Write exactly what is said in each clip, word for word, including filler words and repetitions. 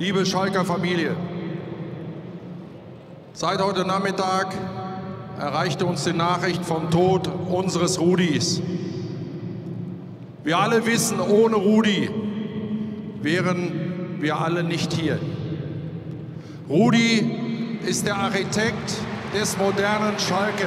Liebe Schalker Familie, seit heute Nachmittag erreichte uns die Nachricht vom Tod unseres Rudis. Wir alle wissen, ohne Rudi wären wir alle nicht hier. Rudi ist der Architekt des modernen Schalke.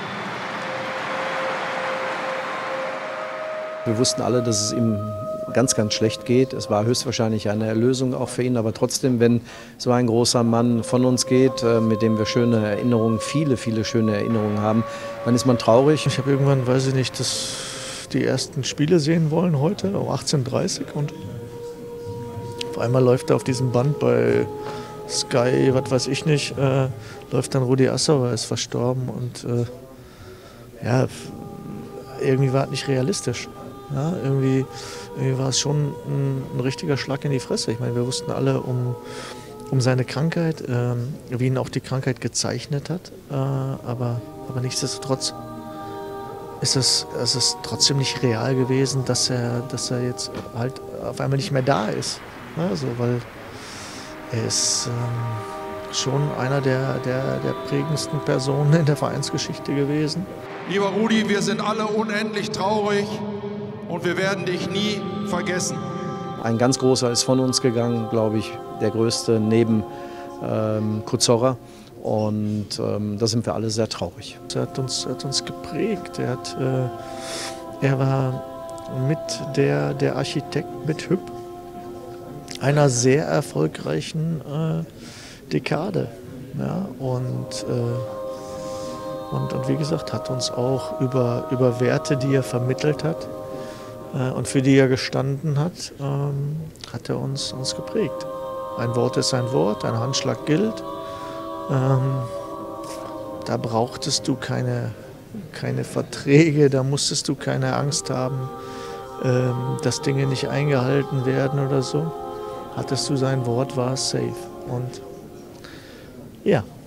Wir wussten alle, dass es ihm ganz, ganz schlecht geht. Es war höchstwahrscheinlich eine Erlösung auch für ihn, aber trotzdem, wenn so ein großer Mann von uns geht, mit dem wir schöne Erinnerungen, viele, viele schöne Erinnerungen haben, dann ist man traurig. Ich habe irgendwann, weiß ich nicht, das, die ersten Spiele sehen wollen heute um achtzehn Uhr dreißig und auf einmal läuft er auf diesem Band bei Sky, was weiß ich nicht, äh, läuft dann Rudi Assauer, ist verstorben und äh, ja, irgendwie war es nicht realistisch. Ja, irgendwie, irgendwie war es schon ein, ein richtiger Schlag in die Fresse. Ich meine, wir wussten alle um, um seine Krankheit, ähm, wie ihn auch die Krankheit gezeichnet hat. Äh, aber, aber nichtsdestotrotz ist es, es ist trotzdem nicht real gewesen, dass er, dass er jetzt halt auf einmal nicht mehr da ist. Also, weil er ist ähm, schon einer der, der, der prägendsten Personen in der Vereinsgeschichte gewesen. Lieber Rudi, wir sind alle unendlich traurig. Und wir werden dich nie vergessen. Ein ganz großer ist von uns gegangen, glaube ich, der größte neben ähm, Kuzorra. Und ähm, da sind wir alle sehr traurig. Er hat uns, er hat uns geprägt. Er, hat, äh, er war mit der, der Architekt mit Hüb einer sehr erfolgreichen äh, Dekade. Ja? Und, äh, und, und wie gesagt, hat uns auch über, über Werte, die er vermittelt hat, und für die er gestanden hat, ähm, hat er uns, uns geprägt. Ein Wort ist ein Wort, ein Handschlag gilt. Ähm, da brauchtest du keine, keine Verträge, da musstest du keine Angst haben, ähm, dass Dinge nicht eingehalten werden oder so. Hattest du sein Wort, war es safe. Und ja.